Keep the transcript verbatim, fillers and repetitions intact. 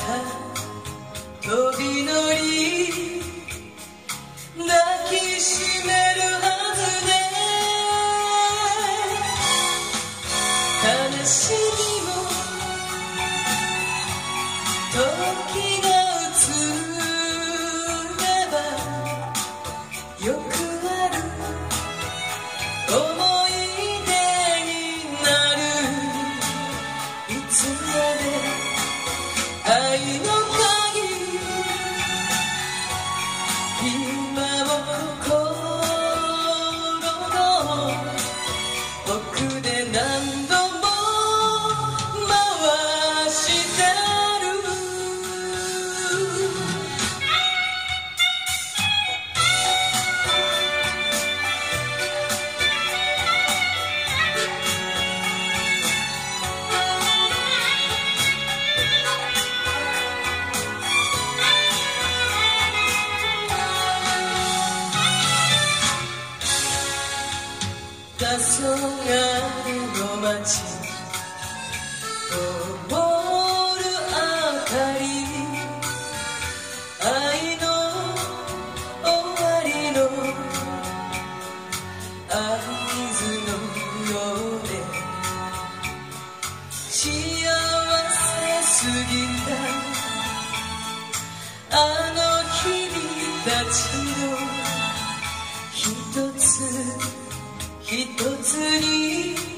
飛び乗り抱きしめるはずで悲しみも時が移ればよくある思い出になるいつまで愛の鍵今も心の奥で何度も回してる黄昏の街灯る明かり愛の終わりの合図のようで幸せすぎたあの日々たちの一つ一つに